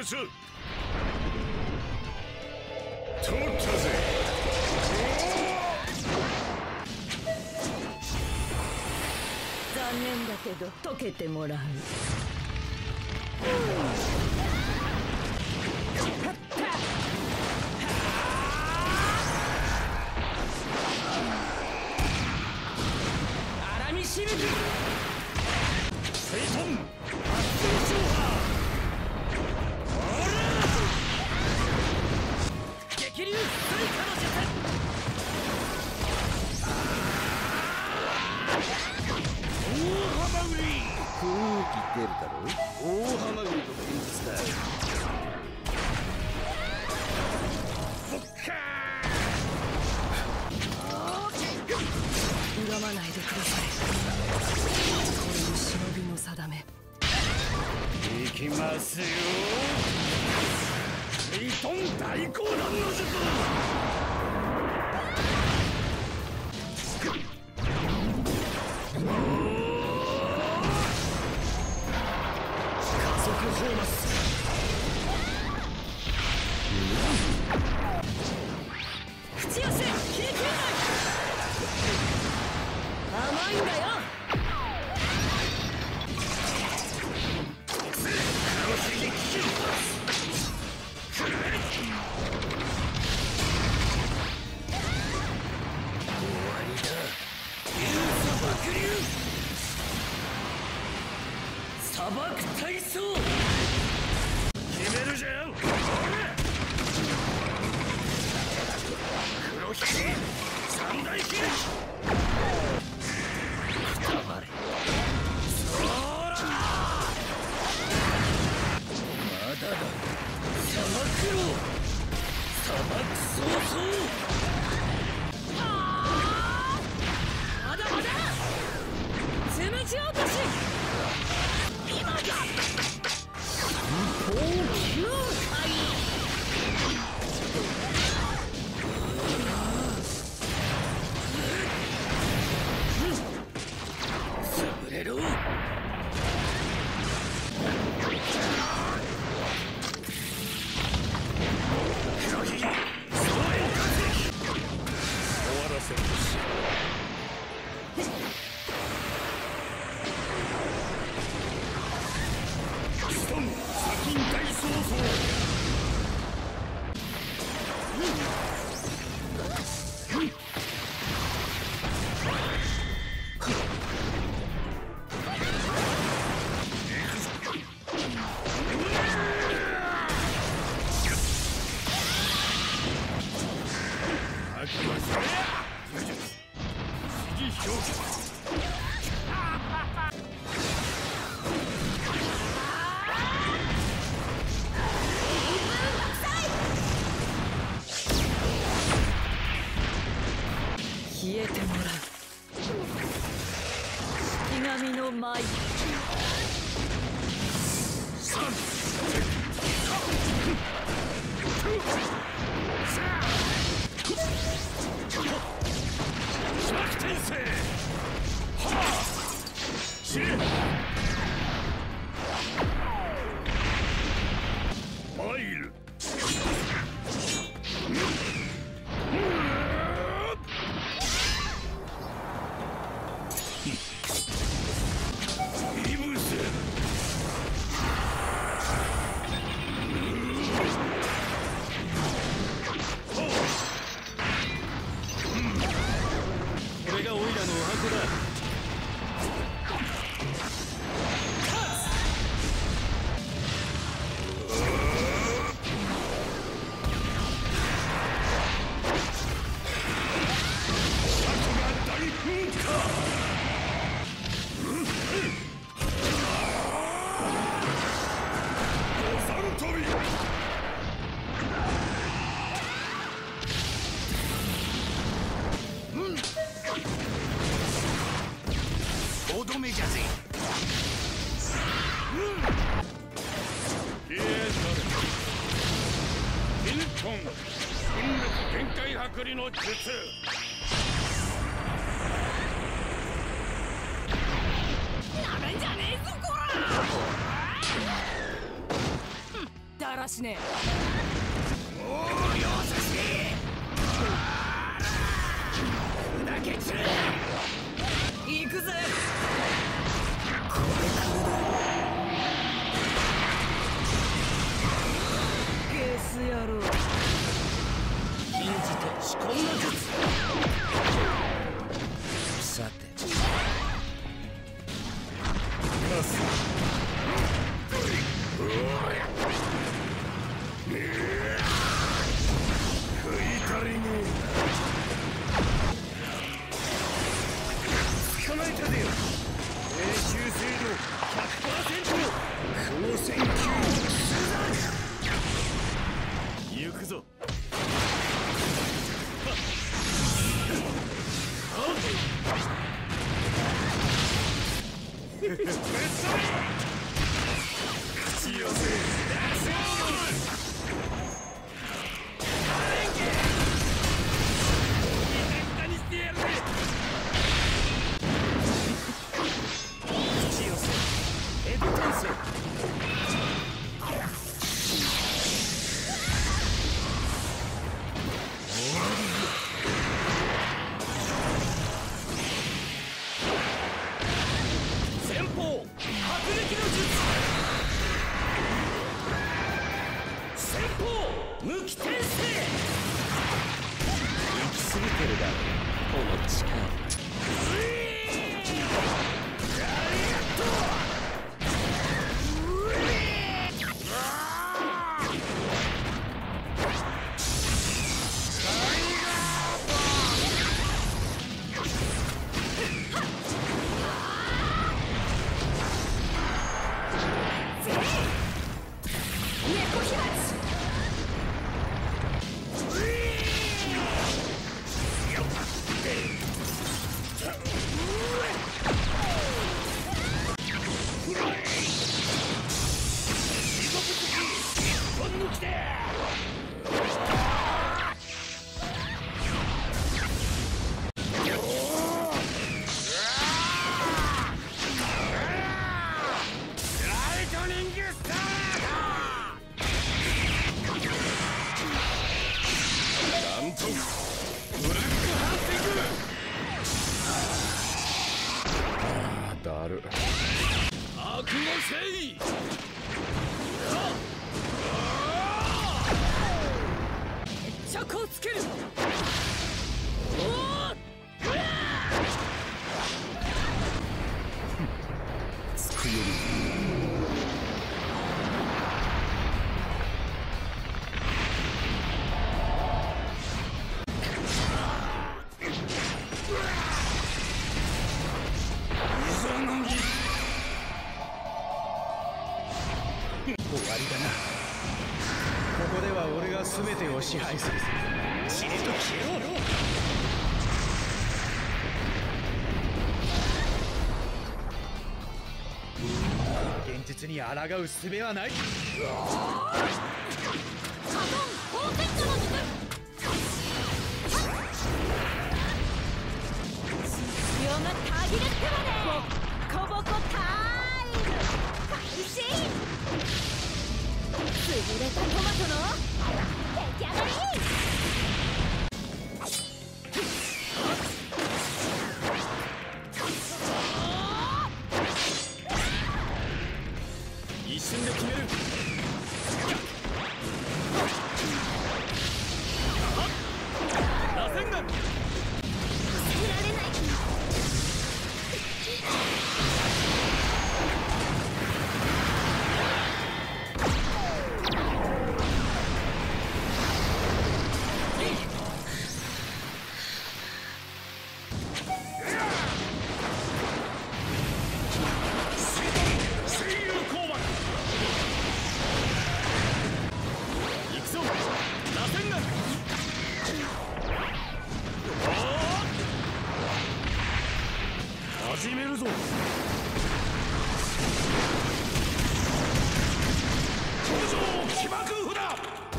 術。取ったぜ。 残念だけど解けてもらう。荒見しぶきセイトン発動勝破。 激流スイカの術。 大ハマグリ。 雰囲気出るだろ。大ハマグリと現実だ。 ボッカ恨まないでください。これも忍びの定め。 ー。いきますよ。セイトン大光弾の術。加速ホーマス。 口寄せ切り切れない。甘いんだよ。砂漠体操。 決めるじゃん。黒ひげ三大剣。くたばれ。そらまだだ。砂漠ろ。砂漠早々。 まだまだ。つむじ落とし。今だ。高級界。 潰れろ。黒ひげ総援活撃。終わらせるとし。ストン砂金大創造。飽きましたね。武術指示表記。 消えてもらう。式神の舞。 転生。はあ。死ね。参る。イブス。 これがオイラのお箱だ。 おどめじゃぜ。消え去れ。ピンポン引力限界剥離の術。 なめんじゃねえぞこら。だららしねおお、優しい。砕け散れ。 え。行くぜ。 これからだ。 ゲス野郎。 禁じて仕込んの術。さてパス。食い足りねえ。捕まえたぜよ。命中精度 100%。光線球行くぞ。口寄せ。だる。覚悟せい。 チャコをつける。 つくより。 終わりだな。ここでは俺が全てを支配する。 しれと消えろ。 現実に抗う術はない。 強がたぎるってまで。ボッコボコタイム開始。潰れたトマトの出来上がり。 一瞬で決める。螺旋丸。 捨てられない。 始めるぞ。頂上起爆符だ。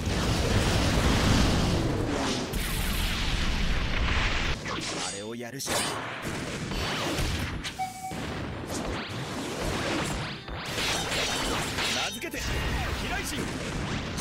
あれをやるしかない。名付けて飛来神。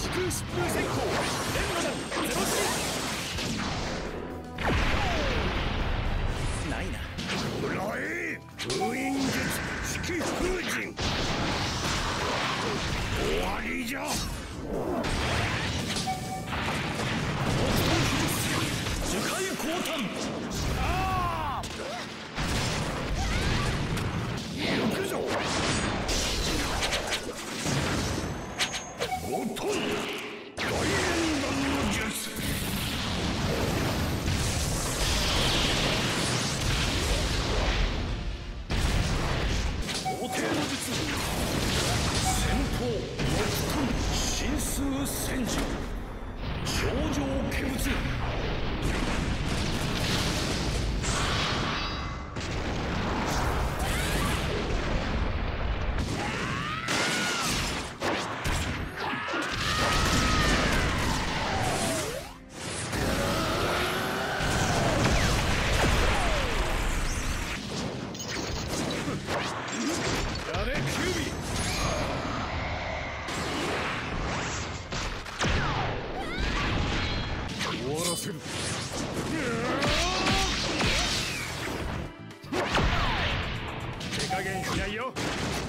加減しないよ。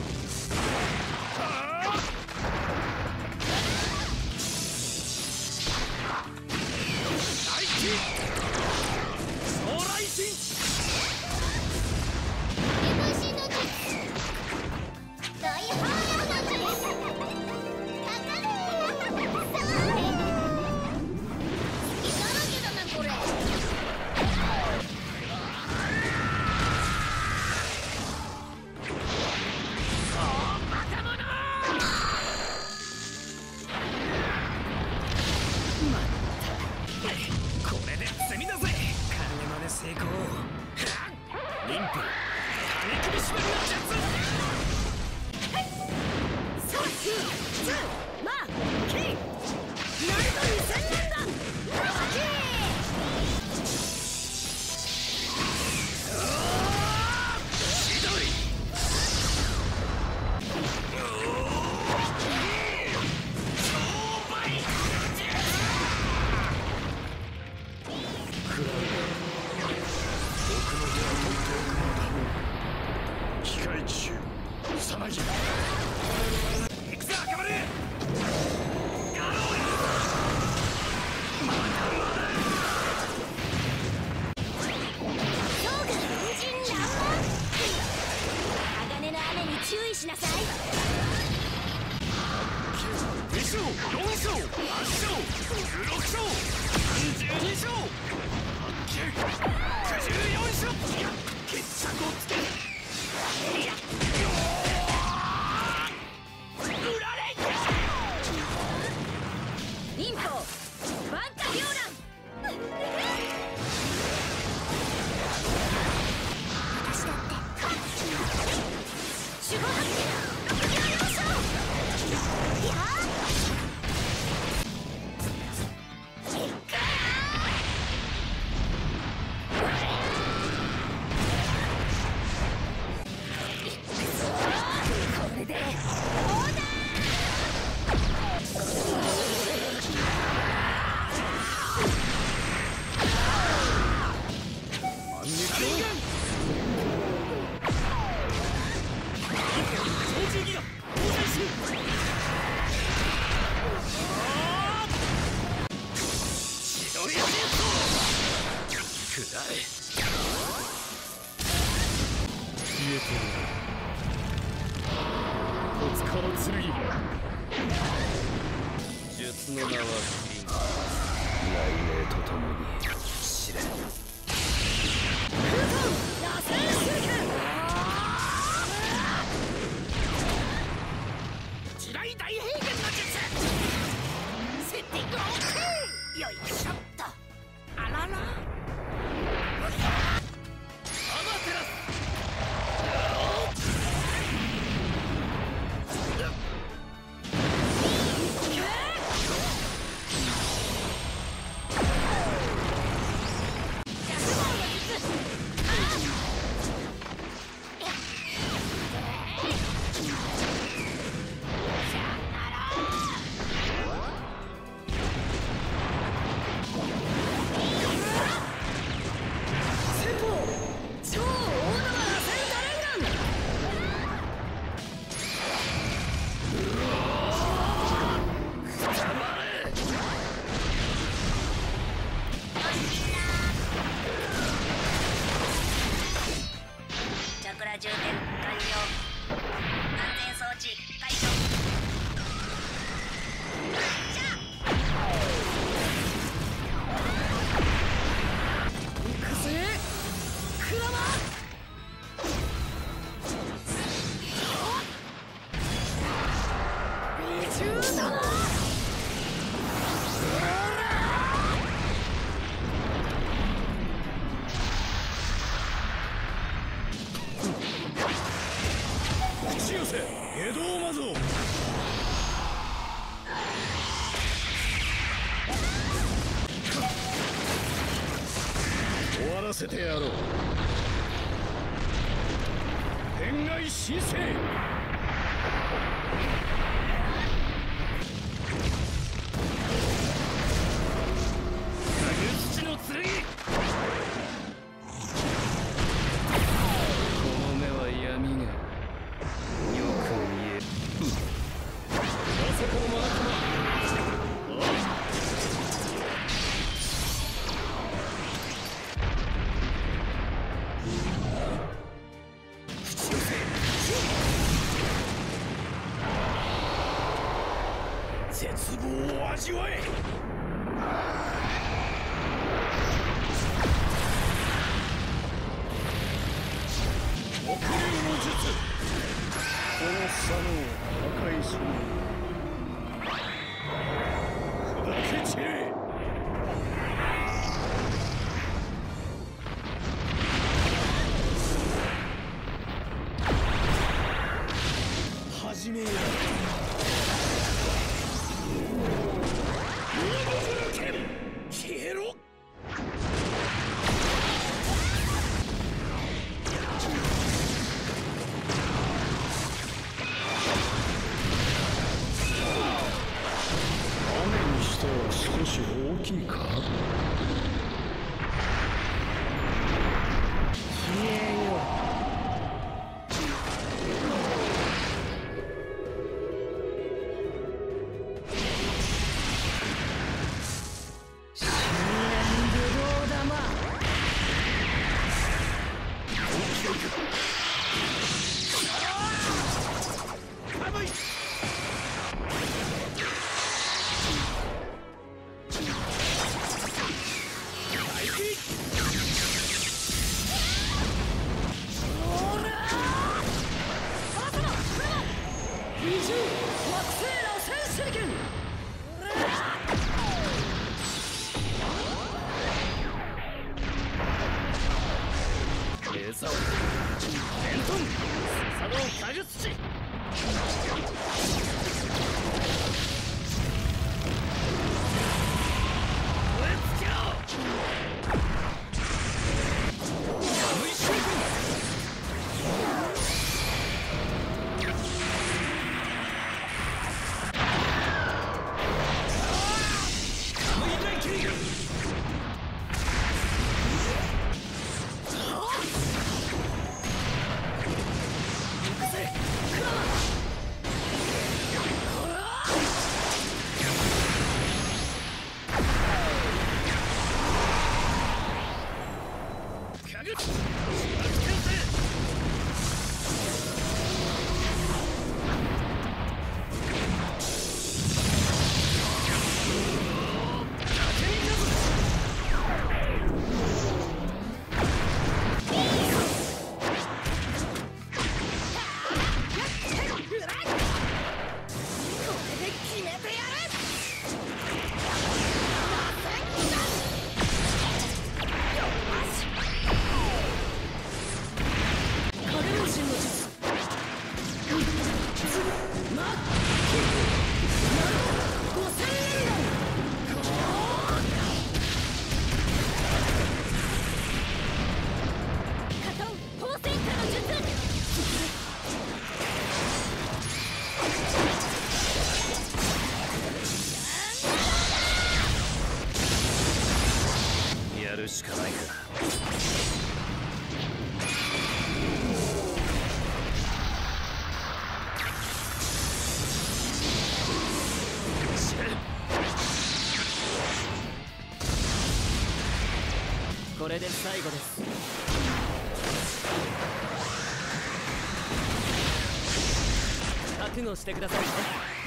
術の名は雷鳴とともに知れ。 地雷大平原の術。セッティング OK。よいしょっと。あらら。充電完了。安全装置解除。じゃ行くぜクラマ。美獣だな。 江戸魔像。終わらせてやろう。天外神聖。 土の剣。この目は闇が絶望を味わえ。黒竜の術、この佐野を破壊する。砕け散れ。始めよう。消えろ。雨にしては少し大きいか。消えよ。しかないか。 これで最後です。覚悟してくださいね。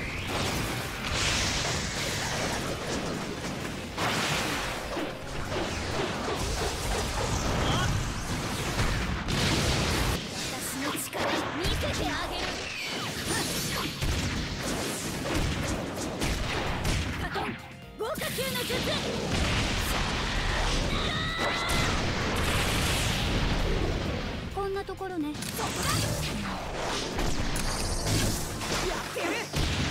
こんなところね。やってやる。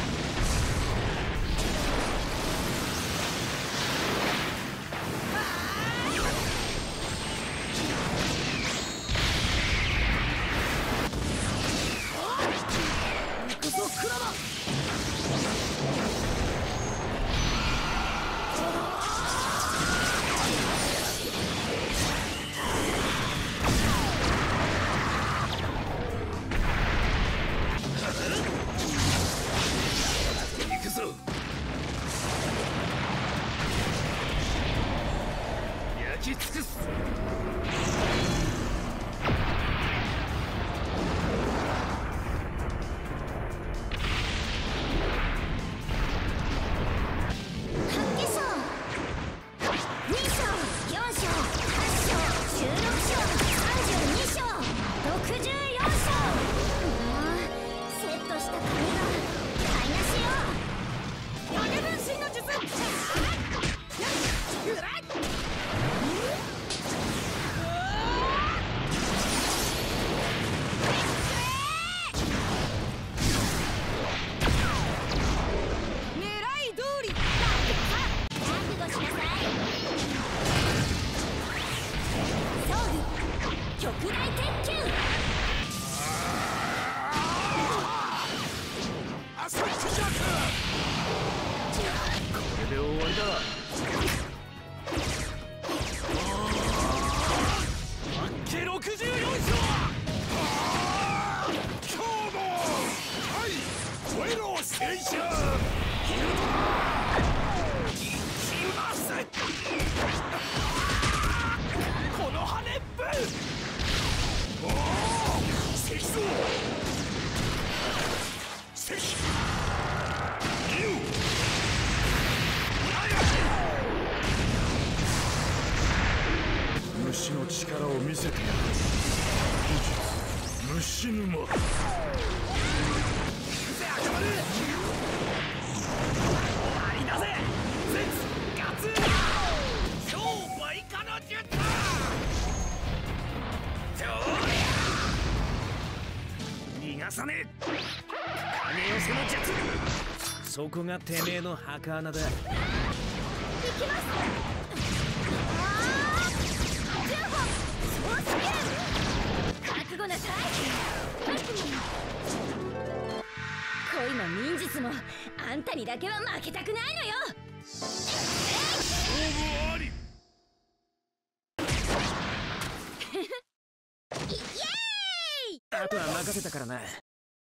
行くぞクラマ。 セットした髪が台無しよ。 影分身の術。狙い通り。 覚悟しなさい。装具極大鉄球。 朝クジャク。これで終わりだ。八景64章。今日もはい、燃えろ戦車。昼だ。行きます。この羽根っぷ。おお、石像。石。虫の力を見せてやる。虫沼。行くぜ赤丸。終わりだぜ。絶ガツ。超倍化の術。逃がさねえ。影寄せの術。そこがてめえの墓穴だ。 行きます。覚悟なさい。恋も忍術もあんたにだけは負けたくないのよ。 勝負あり。 イエーイ。あとは任せたからな。